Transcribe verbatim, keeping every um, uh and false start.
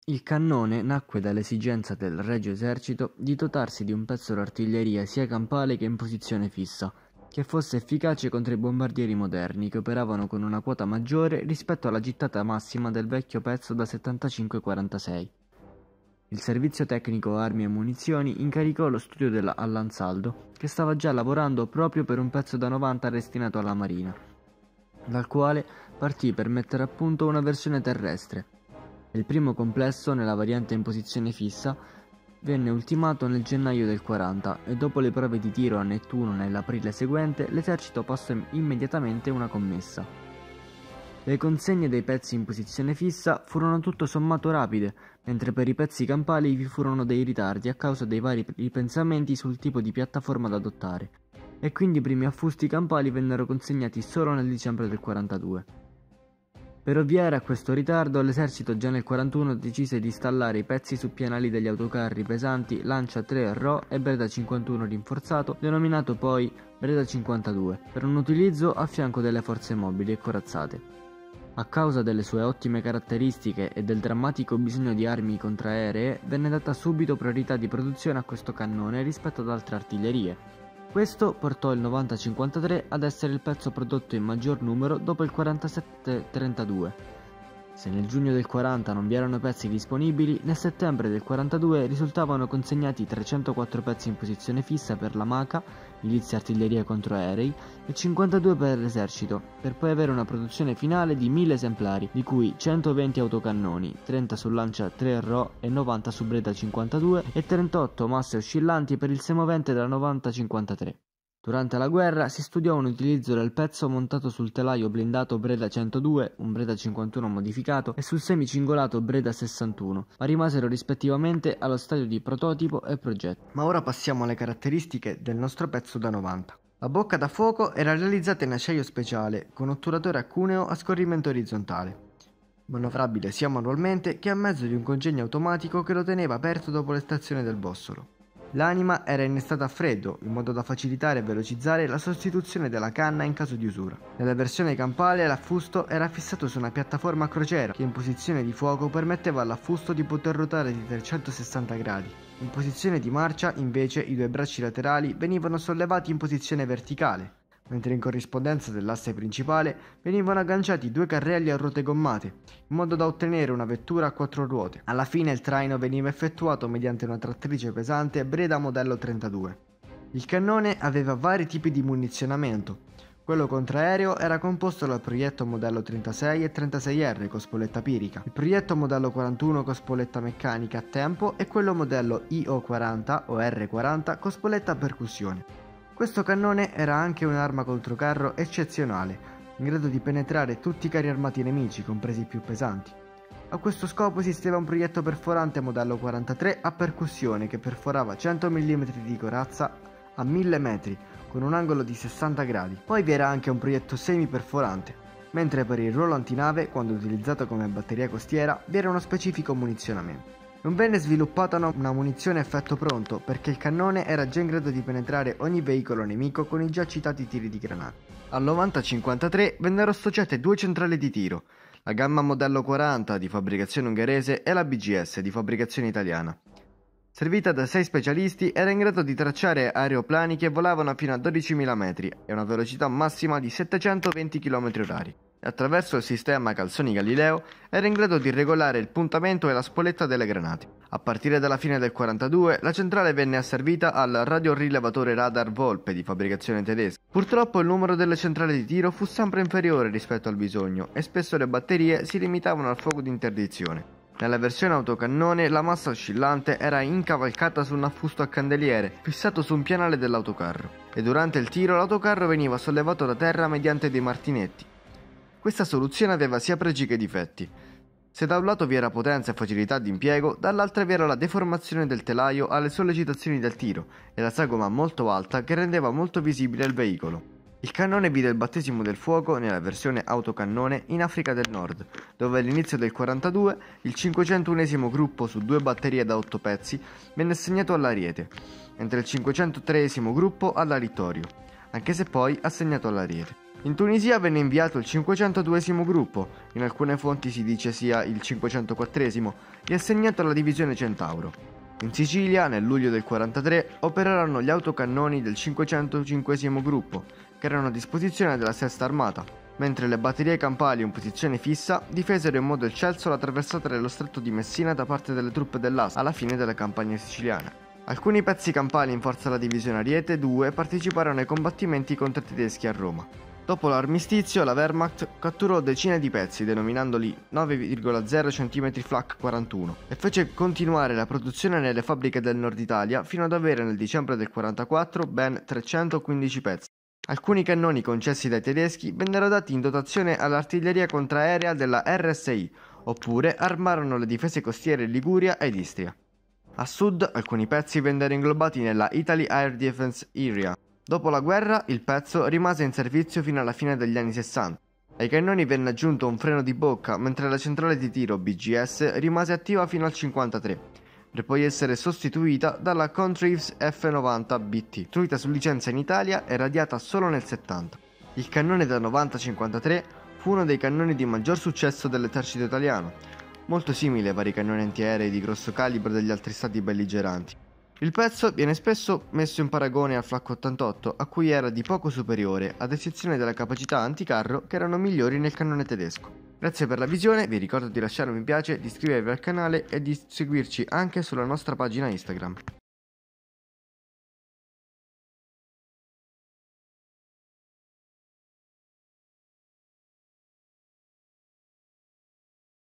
Il cannone nacque dall'esigenza del Regio Esercito di dotarsi di un pezzo d'artiglieria sia campale che in posizione fissa, che fosse efficace contro i bombardieri moderni che operavano con una quota maggiore rispetto alla gittata massima del vecchio pezzo da settantacinque quarantasei. Il servizio tecnico armi e munizioni incaricò lo studio della Allansaldo, che stava già lavorando proprio per un pezzo da novanta destinato alla Marina, dal quale partì per mettere a punto una versione terrestre. Il primo complesso, nella variante in posizione fissa, venne ultimato nel gennaio del quaranta e dopo le prove di tiro a Nettuno nell'aprile seguente l'esercito passò immediatamente una commessa. Le consegne dei pezzi in posizione fissa furono tutto sommato rapide, mentre per i pezzi campali vi furono dei ritardi a causa dei vari ripensamenti sul tipo di piattaforma da adottare, e quindi i primi affusti campali vennero consegnati solo nel dicembre del quarantadue. Per ovviare a questo ritardo, l'esercito già nel quarantuno decise di installare i pezzi su pianali degli autocarri pesanti Lancia tre R O e Breda cinquantuno rinforzato, denominato poi Breda cinquantadue, per un utilizzo a fianco delle forze mobili e corazzate. A causa delle sue ottime caratteristiche e del drammatico bisogno di armi contraeree, venne data subito priorità di produzione a questo cannone rispetto ad altre artiglierie. Questo portò il novanta cinquantatré ad essere il pezzo prodotto in maggior numero dopo il quarantasette trentadue. Se nel giugno del quaranta non vi erano pezzi disponibili, nel settembre del quarantadue risultavano consegnati trecentoquattro pezzi in posizione fissa per la Maca, milizia artiglieria contro aerei, e cinquantadue per l'esercito, per poi avere una produzione finale di mille esemplari, di cui centoventi autocannoni, trenta su Lancia tre R O e novanta su Breda cinquantadue e trentotto masse oscillanti per il semovente della novanta cinquantatré. Durante la guerra si studiò un utilizzo del pezzo montato sul telaio blindato Breda centodue, un Breda cinquantuno modificato, e sul semicingolato Breda sessantuno, ma rimasero rispettivamente allo stadio di prototipo e progetto. Ma ora passiamo alle caratteristiche del nostro pezzo da novanta. La bocca da fuoco era realizzata in acciaio speciale, con otturatore a cuneo a scorrimento orizzontale, manovrabile sia manualmente che a mezzo di un congegno automatico che lo teneva aperto dopo l'estrazione del bossolo. L'anima era innestata a freddo, in modo da facilitare e velocizzare la sostituzione della canna in caso di usura. Nella versione campale l'affusto era fissato su una piattaforma a crociera che in posizione di fuoco permetteva all'affusto di poter ruotare di trecentosessanta gradi. In posizione di marcia, invece, i due bracci laterali venivano sollevati in posizione verticale, mentre in corrispondenza dell'asse principale venivano agganciati due carrelli a ruote gommate, in modo da ottenere una vettura a quattro ruote. Alla fine il traino veniva effettuato mediante una trattrice pesante Breda modello trentadue. Il cannone aveva vari tipi di munizionamento. Quello contraereo era composto dal proietto modello trentasei e trentasei R con spoletta pirica, il proietto modello quarantuno con spoletta meccanica a tempo e quello modello I O quaranta o R quaranta con spoletta a percussione. Questo cannone era anche un'arma controcarro eccezionale, in grado di penetrare tutti i carri armati nemici, compresi i più pesanti. A questo scopo esisteva un proietto perforante modello quarantatré a percussione che perforava cento millimetri di corazza a mille metri, con un angolo di sessanta gradi. Poi vi era anche un proietto semi-perforante, mentre per il ruolo antinave, quando utilizzato come batteria costiera, vi era uno specifico munizionamento. Non venne sviluppata una munizione a effetto pronto perché il cannone era già in grado di penetrare ogni veicolo nemico con i già citati tiri di granate. Al novanta cinquantatré vennero associate due centrali di tiro, la gamma modello quaranta di fabbricazione ungherese e la B G S di fabbricazione italiana. Servita da sei specialisti, era in grado di tracciare aeroplani che volavano fino a dodicimila metri e una velocità massima di settecentoventi chilometri orari. Attraverso il sistema Calzoni Galileo era in grado di regolare il puntamento e la spoletta delle granate. A partire dalla fine del quarantadue la centrale venne asservita al radiorilevatore radar Volpe di fabbricazione tedesca. Purtroppo il numero delle centrali di tiro fu sempre inferiore rispetto al bisogno e spesso le batterie si limitavano al fuoco di interdizione. Nella versione autocannone la massa oscillante era incavalcata su un affusto a candeliere fissato su un pianale dell'autocarro e durante il tiro l'autocarro veniva sollevato da terra mediante dei martinetti. Questa soluzione aveva sia pregi che difetti. Se da un lato vi era potenza e facilità di impiego, dall'altra vi era la deformazione del telaio alle sollecitazioni del tiro e la sagoma molto alta che rendeva molto visibile il veicolo. Il cannone vide il battesimo del fuoco nella versione autocannone in Africa del Nord, dove all'inizio del quarantadue il cinquecentunesimo gruppo su due batterie da otto pezzi venne assegnato all'Ariete, mentre il cinquecentotreesimo gruppo alla Littorio, anche se poi assegnato all'Ariete. In Tunisia venne inviato il cinquecentoduesimo gruppo, in alcune fonti si dice sia il cinquecentoquattresimo, e assegnato alla divisione Centauro. In Sicilia, nel luglio del quarantatré, operarono gli autocannoni del cinquecentocinquesimo gruppo, che erano a disposizione della Sesta Armata, mentre le batterie campali in posizione fissa difesero in modo eccelso la traversata dello stretto di Messina da parte delle truppe dell'A S alla fine della campagna siciliana. Alcuni pezzi campali in forza alla divisione Ariete due parteciparono ai combattimenti contro i tedeschi a Roma. Dopo l'armistizio, la Wehrmacht catturò decine di pezzi, denominandoli nove virgola zero centimetri Flak quarantuno, e fece continuare la produzione nelle fabbriche del nord Italia fino ad avere nel dicembre del quarantaquattro ben trecentoquindici pezzi. Alcuni cannoni concessi dai tedeschi vennero dati in dotazione all'artiglieria contraerea della R S I, oppure armarono le difese costiere in Liguria ed Istria. A sud, alcuni pezzi vennero inglobati nella Italy Air Defense Area. Dopo la guerra, il pezzo rimase in servizio fino alla fine degli anni sessanta. Ai cannoni venne aggiunto un freno di bocca, mentre la centrale di tiro B G S rimase attiva fino al cinquantatré, per poi essere sostituita dalla Contraves F novanta B T, costruita su licenza in Italia e radiata solo nel settanta. Il cannone da novanta cinquantatré fu uno dei cannoni di maggior successo dell'esercito italiano, molto simile ai vari cannoni antiaerei di grosso calibro degli altri stati belligeranti. Il pezzo viene spesso messo in paragone al Flak ottantotto, a cui era di poco superiore, ad eccezione della capacità anticarro che erano migliori nel cannone tedesco. Grazie per la visione, vi ricordo di lasciare un mi piace, di iscrivervi al canale e di seguirci anche sulla nostra pagina Instagram.